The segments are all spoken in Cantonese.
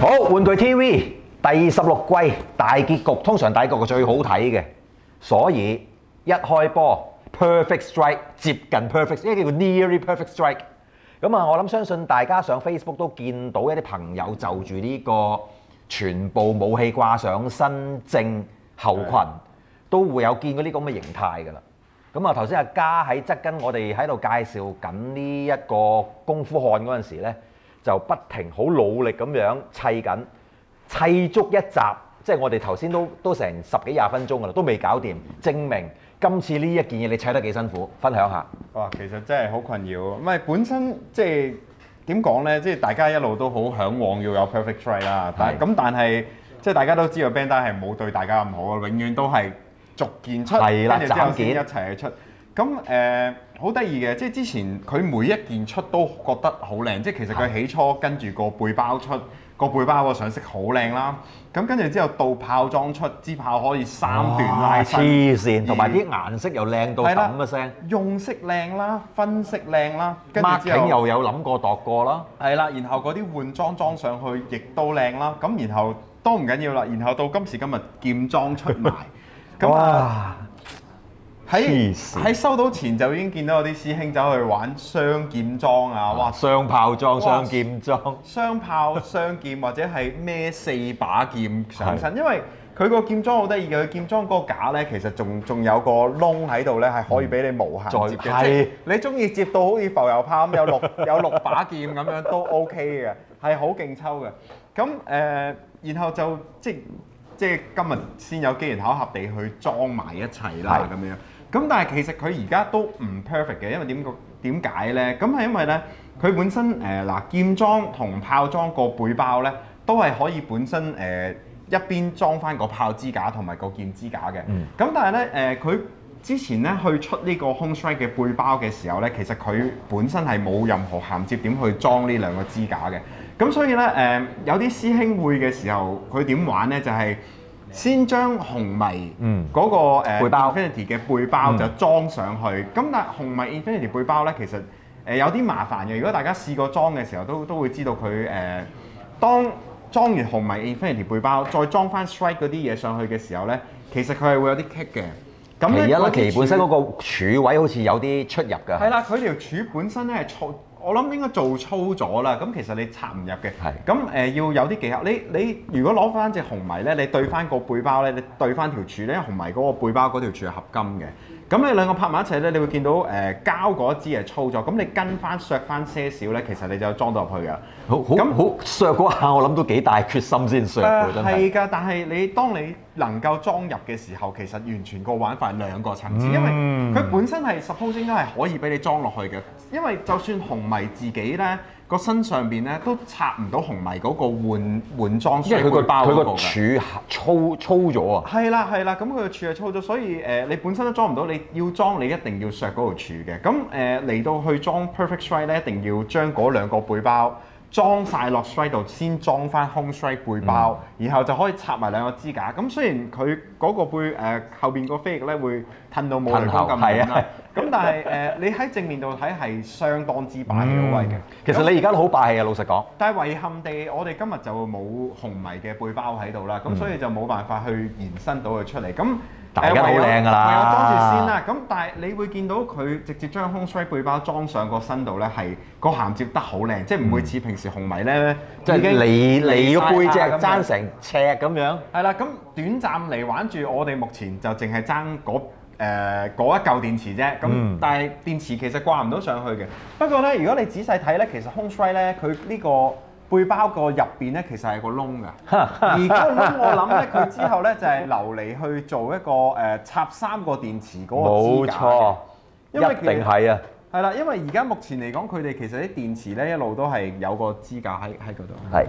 好，玩具 TV 第16季大結局，通常大結局最好睇嘅，所以一開波 perfect strike 接近 perfect， 呢個叫 nearly perfect strike。咁啊，我諗相信大家上 Facebook 都見到一啲朋友就住呢個全部武器掛上身正後裙，都會有見過呢個咁嘅形態㗎啦。咁啊，頭先阿嘉喺側跟我哋喺度介紹緊呢一個功夫漢嗰陣時咧，就不停好努力咁樣砌緊，砌足一集，即係我哋頭先都成10幾20分鐘㗎啦，都未搞掂，證明今次呢一件嘢你砌得幾辛苦，分享下。 哇，其實真係好困擾，唔係本身即係點講咧？即係大家一路都好嚮往要有 perfect strike 啦，但係即係大家都知道 Bandai 係冇對大家咁好啊，永遠都係逐件出，跟住之後先一齊去出。咁好得意嘅，即係之前佢每一件出都覺得好靚，即係其實佢起初跟住個背包出，個背包個上色好靚啦。咁跟住之後到炮裝出，支炮可以3段拉伸， 黐線，同埋啲顏色又靚到揼一聲， 用色靚啦，分色靚啦，跟住之後又有諗過度過啦， 係啦，然後嗰啲換裝裝上去亦都靚啦。咁然後都唔緊要啦，然後到今時今日劍裝出埋，咁啊〜喺收到前就已經見到有啲師兄走去玩雙劍裝啊！哇， 雙炮裝、雙劍裝、 雙炮、雙劍或者係孭4把劍上身，因為佢個劍裝好得意嘅，佢劍裝嗰個架咧其實仲有個窿喺度咧，係可以俾你無限接嘅，即係你中意接到好似浮油炮咁有六把劍咁樣都 OK 嘅，係好勁抽嘅。咁然後就即係今日先有機緣巧合地去裝埋一齊啦咁樣。咁但係其實佢而家都唔 perfect 嘅，因為點解咧？咁係因為咧，佢本身劍裝同炮裝個背包咧，都係可以本身一邊裝翻個炮支架同埋個劍支架嘅。咁但係咧佢之前咧去出呢個 Home Strike 嘅背包嘅時候咧，其實佢本身係冇任何銜接點去裝呢兩個支架嘅。咁所以咧有啲師兄會嘅時候，佢點玩咧？就係先將紅迷嗰個背包 Infinity 嘅背包就裝上去，咁但係紅迷 Infinity 背包咧，其實有啲麻煩嘅。如果大家試過裝嘅時候，都會知道佢當裝完紅迷 Infinity 背包，再裝翻 Strike 嗰啲嘢上去嘅時候咧，其實佢係會有啲棘嘅。咁咧， 其本身嗰個柱位好似有啲出入㗎。 係啦，佢條柱本身咧係粗，我諗應該做粗咗啦。咁其實你插唔入嘅。係。咁要有啲技巧。你如果攞翻隻紅迷咧，你對翻個背包咧，你對翻條柱咧，紅迷嗰個背包嗰條柱係合金嘅。咁你兩個拍埋一齊咧，你會見到膠嗰一支係粗咗。咁你跟翻削翻些少咧，其實你就裝到入去㗎。 好削嗰下，我諗都幾大決心先削㗎，真係。 係㗎，但係當你能夠裝入嘅時候，其實完全個玩法係兩個層次，因為佢本身係 suppose 應該係可以俾你裝落去嘅。因為就算紅迷自己咧個身上邊咧都插唔到紅迷嗰個換裝， 因為佢個柱粗咗啊。 係啦，咁佢個柱係粗咗，所以你本身都裝唔到，你要裝你一定要削嗰條柱嘅。咁嚟到去裝 Perfect Strike 咧，一定要將嗰兩個背包裝晒落 Strike 度，先裝翻 Home Strike 背包，然後就可以插埋兩個支架。咁雖然佢嗰個背後邊個飛翼咧會褪到冇雷公咁遠啦，咁但係你喺正面度睇係相當之霸氣好威嘅。 其實你而家都好霸氣啊，老實講。 但係遺憾地，我哋今日就冇紅迷嘅背包喺度啦，咁所以就冇辦法去延伸到佢出嚟。咁大家都好靚㗎啦， 唯有裝住先啦。咁但係你會見到佢直接將 Home Strike 背包裝上個身度咧，係個銜接得好靚，即係唔會似平時紅迷咧， 即係離個背脊爭成尺咁樣。 係啦，咁短暫嚟玩住，我哋目前就淨係爭嗰一嚿電池啫。咁但係電池其實掛唔到上去嘅。不過咧，如果你仔細睇咧，其實 Home Strike 咧，佢呢個背包個入邊咧，其實係個窿㗎。而嗰個窿我諗咧，佢之後咧就係留嚟去做一個插3個電池嗰個支架嘅。 冇錯，一定係啊。 係啦，因為而家目前嚟講，佢哋其實啲電池咧一路都係有個支架喺嗰度。 係。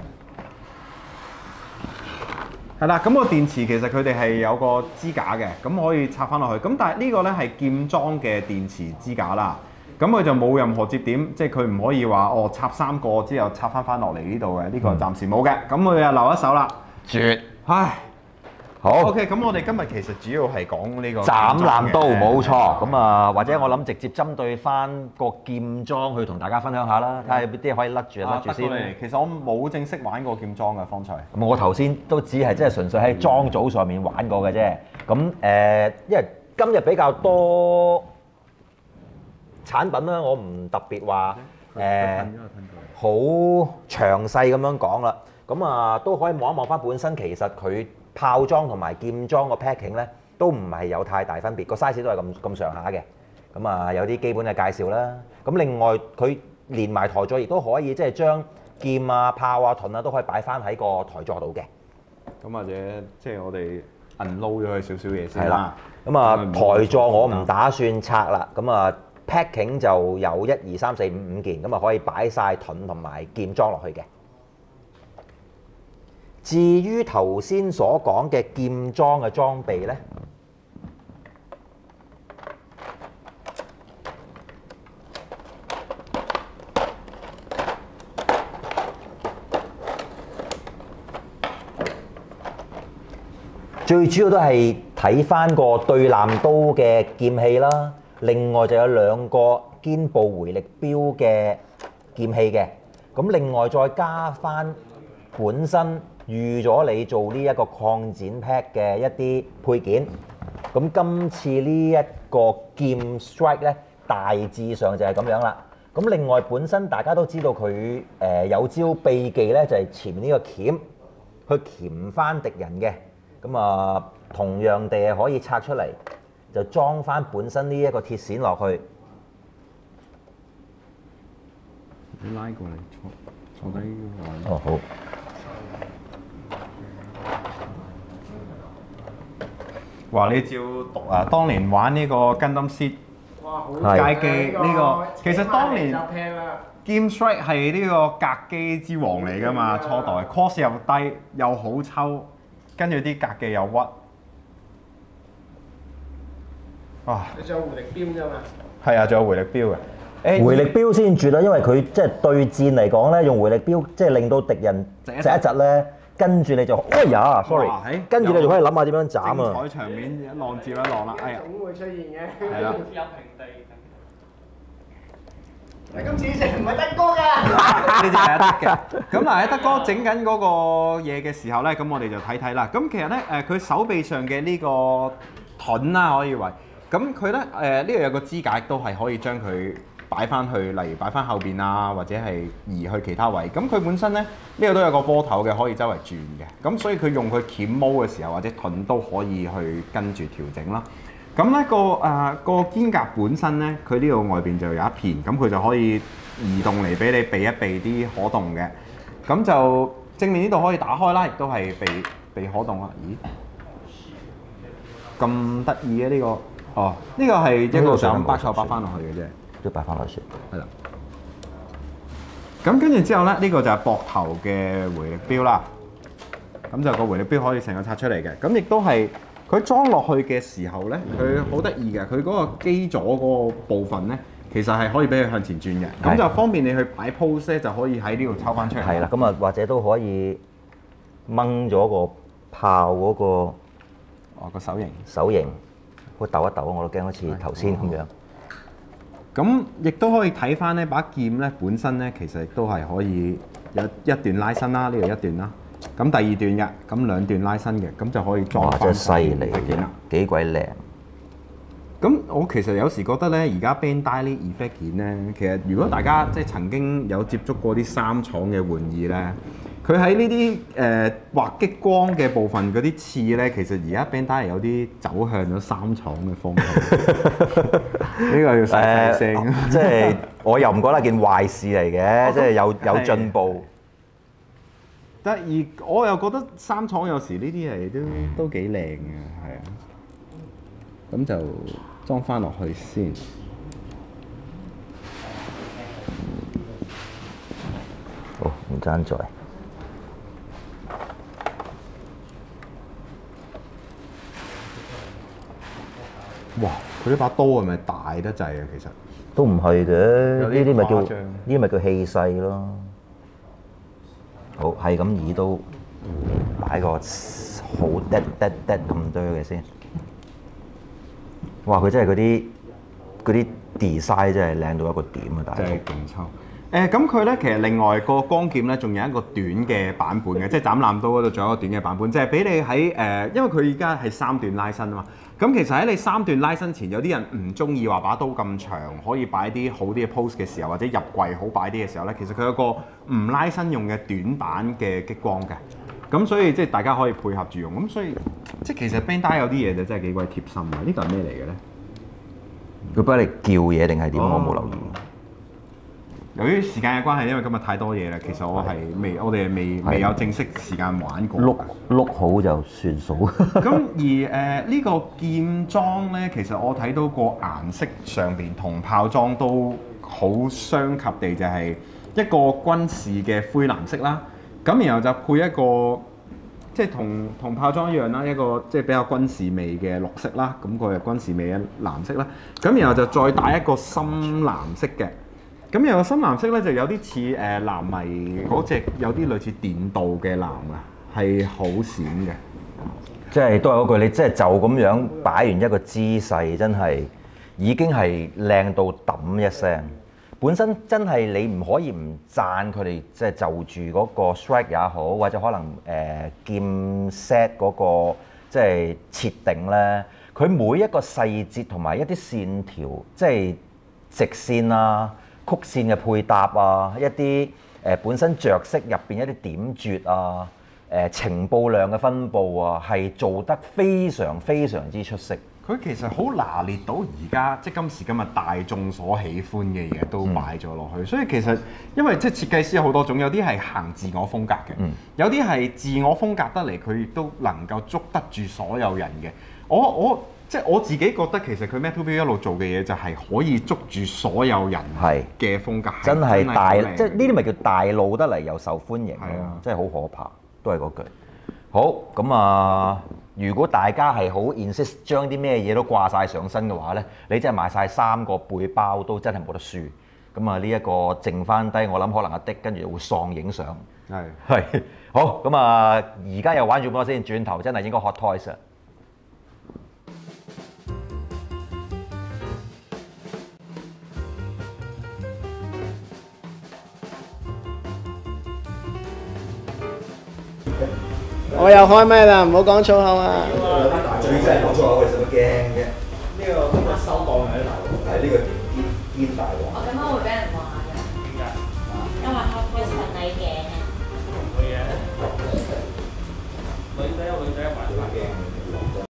係啦，咁個電池其實佢哋係有個支架嘅，咁可以插翻落去。咁但係呢個咧係劍裝嘅電池支架啦。咁佢就冇任何接點，即係佢唔可以話插3個之後插翻落嚟呢度嘅，呢個暫時冇嘅。咁佢又留一手啦， 絕， 唉， 好。 OK，咁我哋今日其實主要係講呢個斬攬刀冇錯， 係咁啊或者我諗直接針對翻個劍裝去同大家分享下啦，睇下有啲嘢可以甩住就甩住先。 其實我冇正式玩過劍裝嘅方才。 咁我頭先都只係真係純粹喺裝組上面玩過嘅啫。咁因為今日比較多產品啦，我唔特別話好詳細咁樣講啦。咁啊都可以望一望翻本身，其實佢炮裝同埋劍裝個 packing 咧都唔係有太大分別，個 size 都係咁上下嘅。咁啊有啲基本嘅介紹啦。咁另外佢連埋台座亦都可以即係將劍啊、炮啊、盾啊都可以擺翻喺個台座度嘅。 咁或者即係我哋 unload 咗佢少少嘢先係啦。咁啊台座我唔打算拆啦。咁啊 packing 就有1、2、3、4、5件，咁啊可以擺晒盾同埋劍裝落去嘅。至於頭先所講嘅劍裝嘅裝備呢，最主要都係睇翻個對艦刀嘅劍氣啦，另外就有2個肩部回力鏢嘅劍氣嘅，咁另外再加翻本身預咗你做呢一個擴展 pack 嘅一啲配件，咁今次呢一個劍 strike 咧，大致上就係咁樣啦。咁另外本身大家都知道佢有招秘技咧，就係前面呢個鉗去鉗翻敵人嘅。咁啊，同樣地係可以拆出嚟，就裝翻本身呢一個鐵線落去。 你拉過嚟坐低玩。 哦，好。 話你照讀啊！當年玩呢個 Gundam Seed 街機呢個，其實當年 Game Strike 係呢個格機之王嚟㗎嘛，初代 cost 又低又好抽，跟住啲格技又屈。啊！ 你仲有回力鏢啫嘛？ 係啊，仲有回力鏢嘅。 回力鏢先絕啦，因為佢即係對戰嚟講咧，用回力標即係令到敵人窒一窒咧，跟住你就哎呀，sorry，跟住你就可以諗下點樣斬啊！ 精彩場面一浪接一浪啦，哎呀！ 總會出現嘅。 係啦。 有平地。你今次食唔係德哥㗎。 呢隻係德嘅。咁嗱喺德哥整緊嗰個嘢嘅時候咧，咁我哋就睇睇啦。咁其實咧佢手臂上嘅呢個盾啦，可以話，咁佢咧呢度有個支架都係可以將佢擺翻去，例如擺翻後邊啊，或者係移去其他位。咁佢本身咧呢度都有個波頭嘅，可以周圍轉嘅。咁所以佢用佢鉗毛嘅時候，或者盾都可以去跟住調整啦。咁咧個肩甲本身咧，佢呢度外邊就有一片，咁佢就可以移動嚟俾你避一避啲可動嘅。咁就正面呢度可以打開啦，亦都係避可動啦。咦？咁得意嘅呢個？哦，呢個係一個想擺錯擺翻落去嘅啫。 都擺翻落去。 係啦。咁跟住之後咧，呢個就係膊頭嘅回力鏢啦。咁就個回力鏢可以成個拆出嚟嘅。咁亦都係佢裝落去嘅時候咧，佢好得意嘅。佢嗰個基座嗰個部分咧，其實係可以俾佢向前轉嘅。咁就方便你去擺 pose 咧，就可以喺呢度抽翻出嚟。 係啦，咁啊或者都可以掹咗個炮嗰個個手型。 手型，我抖一抖，我都驚好似頭先咁樣。 咁亦都可以睇翻呢把劍咧，本身咧其實亦都係可以有一段拉伸啦，呢度一段啦。咁第二段嘅，咁兩段拉伸嘅，咁就可以裝翻。 真係犀利件啦， 幾鬼靚！ 咁我其實有時覺得咧，而家 Bandai 呢 effect 件咧，其實如果大家即係曾經有接觸過啲三廠嘅玩意咧，佢喺呢啲畫激光嘅部分嗰啲刺咧，其實而家 Bandai 有啲走向咗三廠嘅方向。呢個要細細聲。 即係我又唔覺得係件壞事嚟嘅，即係有進步。 但而我又覺得三廠有時呢啲係都幾靚嘅，係啊。咁就裝翻落去先。 好，唔爭在。 哇！佢呢把刀係咪大得滯啊？其實都唔係嘅，呢啲咪叫誇張呢啲咪叫氣勢咯。好，係咁以都擺個好好 dead 咁多嘅先。哇！佢真係嗰啲 design 真係靚到一個點啊！大真係佬。 勁抽。咁佢咧其實另外個光劍咧，仲有一個短嘅版本嘅，即係斬纜刀嗰度仲有一個短嘅版本，即係俾你喺因為佢而家係3段拉伸啊嘛。咁其實喺你3段拉伸前，有啲人唔中意話把刀咁長，可以擺啲好啲嘅 pose 嘅時候，或者入櫃好擺啲嘅時候咧，其實佢有個唔拉伸用嘅短版嘅激光嘅。咁所以即係大家可以配合住用。咁所以即係其實 Bandai 有啲嘢就真係幾鬼貼心啊！呢個係咩嚟嘅咧？ 佢幫你叫嘢定係點？我冇留意。 由於時間嘅關係，因為今日太多嘢啦，其實我哋未有正式時間玩過。 碌好就算數。 咁而呢個劍裝咧，其實我睇到個顏色上邊同炮裝都好相及地，就係一個軍事嘅灰藍色啦。咁然後就配一個即係同炮裝一樣啦，一個即係比較軍事味嘅綠色啦。咁佢係軍事味嘅藍色啦。咁然後就再打一個深藍色嘅。咁有個深藍色咧，就有啲似藍迷嗰隻，有啲類似電鍍嘅藍啊，係好閃嘅。 即係都係嗰句，你即係就咁樣擺完一個姿勢，真係已經係靚到揼一聲。本身真係你唔可以唔讚佢哋，即係就住嗰個 strike 也好，或者可能劍 set 嗰個即係設定咧，佢每一個細節同埋一啲線條，即係直線啊、曲線嘅配搭啊，一啲本身着色入邊一啲點綴啊、情報量嘅分佈啊，係做得非常非常之出色。 佢其實好拿捏到而家即係今時今日大眾所喜歡嘅嘢都擺咗落去，所以其實因為即係設計師有好多種，有啲係行自我風格嘅，有啲係自我風格得嚟，佢亦都能夠捉得住所有人嘅。即係我自己覺得其實佢 Metal Build 一路做嘅嘢就係可以捉住所有人嘅風格， 真係大，即係呢啲咪叫大路得嚟又受歡迎咯， 啊真係好可怕，都係嗰句。好咁啊！如果大家係好 insist 將啲咩嘢都掛晒上身嘅話咧，你真係買晒3個背包都真係冇得輸。咁啊呢一個剩翻低，我諗可能阿的跟住會喪影相。係好咁啊！而家又玩住乜先？轉頭真係應該 Hot Toys 啊！ 我又開咪啦，唔好講粗口啊！ 最真係講粗口嘅，使乜驚啫？ 呢個收檔喺度。 係呢個堅大王。 我點解會俾人